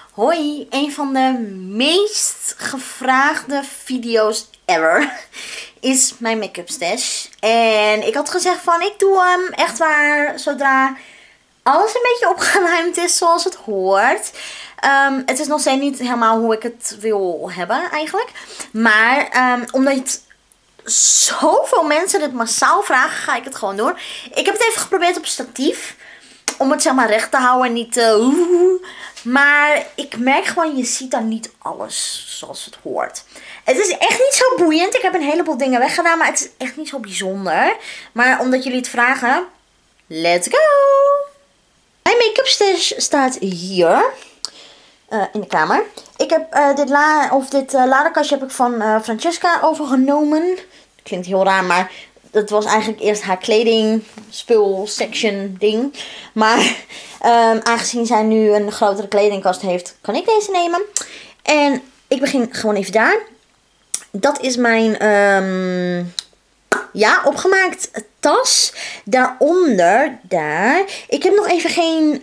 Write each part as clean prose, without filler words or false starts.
Hoi, een van de meest gevraagde video's ever is mijn make-up stash. En ik had gezegd van ik doe hem echt waar zodra alles een beetje opgeruimd is zoals het hoort. Het is nog steeds niet helemaal hoe ik het wil hebben eigenlijk. Maar omdat zoveel mensen het massaal vragen, ga ik het gewoon doen. Ik heb het even geprobeerd op statief. Om het zeg maar recht te houden en niet maar ik merk gewoon, je ziet dan niet alles zoals het hoort. Het is echt niet zo boeiend. Ik heb een heleboel dingen weggedaan, maar het is echt niet zo bijzonder. Maar omdat jullie het vragen, let's go! Mijn make-up stash staat hier. In de kamer. Ik heb dit ladekastje heb ik van Francesca overgenomen. Klinkt heel raar, maar dat was eigenlijk eerst haar kleding, spul, section ding. Maar aangezien zij nu een grotere kledingkast heeft, kan ik deze nemen. En ik begin gewoon even daar. Dat is mijn opgemaakt tas. Daaronder, daar. Ik heb nog even geen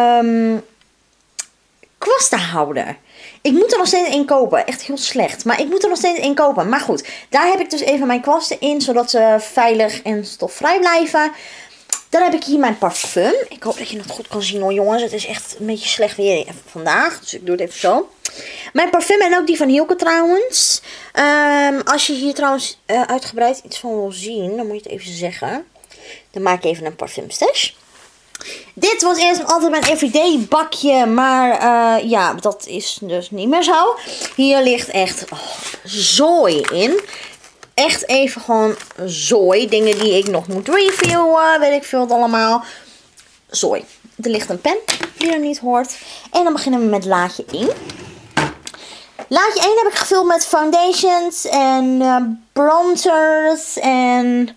kwastenhouder. Ik moet er nog steeds één kopen. Echt heel slecht. Maar ik moet er nog steeds één kopen. Maar goed, daar heb ik dus even mijn kwasten in. Zodat ze veilig en stofvrij blijven. Dan heb ik hier mijn parfum. Ik hoop dat je het goed kan zien hoor jongens. Het is echt een beetje slecht weer vandaag. Dus ik doe het even zo. Mijn parfum en ook die van Hilke trouwens. Als je hier trouwens uitgebreid iets van wil zien. Dan moet je het even zeggen. Dan maak ik even een parfum stash. Dit was eerst altijd mijn everyday bakje, maar ja, dat is dus niet meer zo. Hier ligt echt zooi in. Echt even gewoon zooi. Dingen die ik nog moet reviewen, weet ik veel wat allemaal. Zooi. Er ligt een pen die er niet hoort. En dan beginnen we met laadje 1. Laadje 1 heb ik gevuld met foundations en bronzers en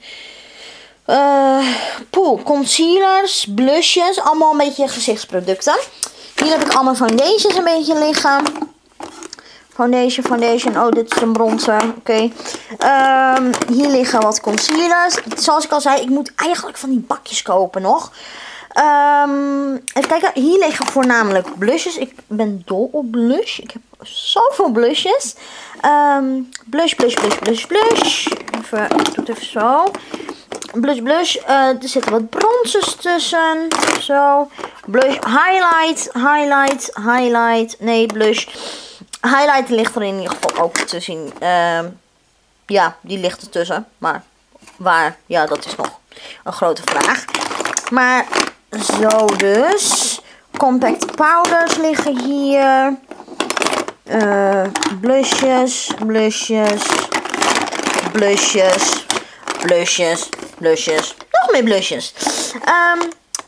concealers, blushes, allemaal een beetje gezichtsproducten. Hier heb ik allemaal foundations een beetje liggen. Foundation. Oh, dit is een bronzer. Oké. Hier liggen wat concealers. Zoals ik al zei, ik moet eigenlijk van die bakjes kopen nog. Even kijken. Hier liggen voornamelijk blushes. Ik ben dol op blush. Ik heb zoveel blushes. Blush. Even, ik doe het even zo. Blush. Er zitten wat bronzers tussen. Zo. Blush. Highlight. Nee, blush. Highlight ligt er in ieder geval ook tussen. Ja, die ligt ertussen. Maar waar? Ja, dat is nog een grote vraag. Maar zo dus. Compact powders liggen hier. Blushes. Nog meer blushes. Ja.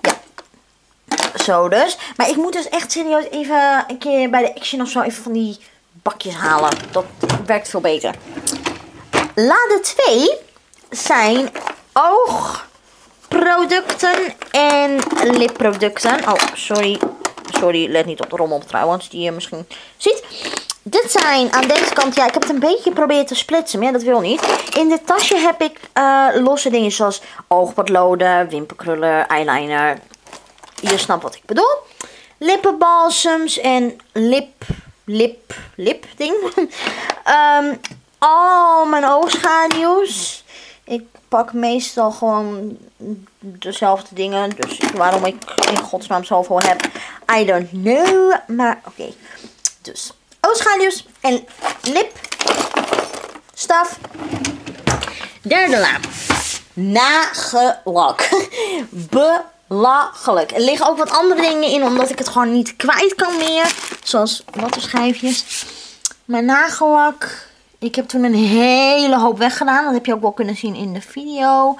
Zo dus. Maar ik moet dus echt serieus even een keer bij de Action of zo even van die bakjes halen. Dat werkt veel beter. Lade 2 zijn oogproducten en lipproducten. Oh, sorry. Let niet op de rommel trouwens. Die je misschien ziet. Dit zijn aan deze kant, ja, ik heb het een beetje geprobeerd te splitsen, maar ja, dat wil niet. In dit tasje heb ik losse dingen zoals oogpotloden, wimperkrullen, eyeliner. Je snapt wat ik bedoel. Lippenbalsems en lip ding. Al mijn oogschaduws. Ik pak meestal gewoon dezelfde dingen. Dus waarom ik in godsnaam zoveel heb, I don't know. Maar oké. Dus oogschaduws en lipstaf. Derde la. Nagellak. Belachelijk. Er liggen ook wat andere dingen in, omdat ik het gewoon niet kwijt kan meer. Zoals wattenschijfjes. Mijn nagellak. Ik heb toen een hele hoop weggedaan. Dat heb je ook wel kunnen zien in de video.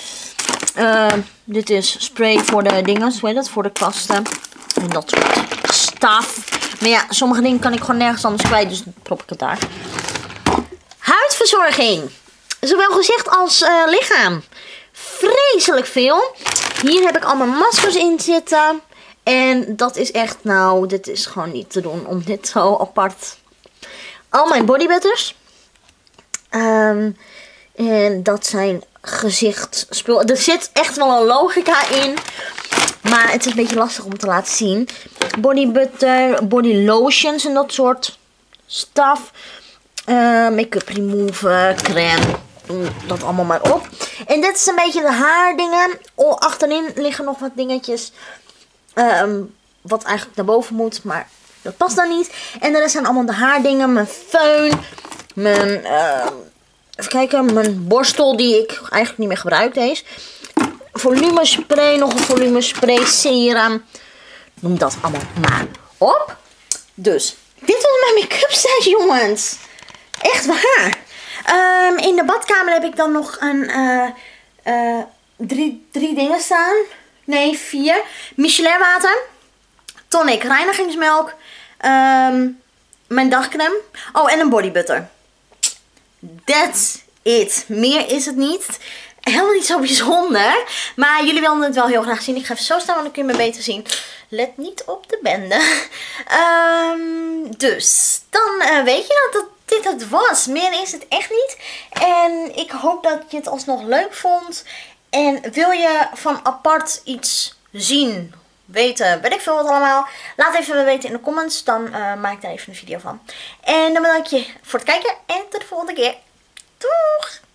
Dit is spray voor de dingen. Voor de kasten. En dat soort staf. Maar ja, sommige dingen kan ik gewoon nergens anders kwijt. Dus dan prop ik het daar. Huidverzorging. Zowel gezicht als lichaam. Vreselijk veel. Hier heb ik allemaal maskers in zitten. En dat is echt, nou, dit is gewoon niet te doen om dit zo apart. Al mijn bodybutters. En dat zijn gezichtsspul. Er zit echt wel een logica in. Maar het is een beetje lastig om te laten zien. Body butter, body lotions en dat soort stuff. Make-up remover, crème. Doe dat allemaal maar op. En dit is een beetje de haardingen. Achterin liggen nog wat dingetjes. Wat eigenlijk naar boven moet. Maar dat past dan niet. En er zijn allemaal de haardingen. Mijn föhn. Mijn, even kijken. Mijn borstel die ik eigenlijk niet meer gebruik. Deze. Volumespray. Nog een volumespray. Serum. Noem dat allemaal maar op. Dus. Dit was mijn make-up set, jongens. Echt waar. In de badkamer heb ik dan nog een drie dingen staan. Nee, 4. Michelin water. Tonic reinigingsmelk. Mijn dagcreme. Oh, en een body butter. That's it. Meer is het niet. Helemaal niet zo bijzonder. Maar jullie wilden het wel heel graag zien. Ik ga even zo staan, want dan kun je me beter zien. Let niet op de bende. Dus, dan weet je dat dit het was. Meer is het echt niet. En ik hoop dat je het alsnog leuk vond. En wil je van apart iets zien, weten, weet ik veel wat allemaal. Laat even weten in de comments. Dan maak ik daar even een video van. En dan bedank ik je voor het kijken. En tot de volgende keer. Doeg!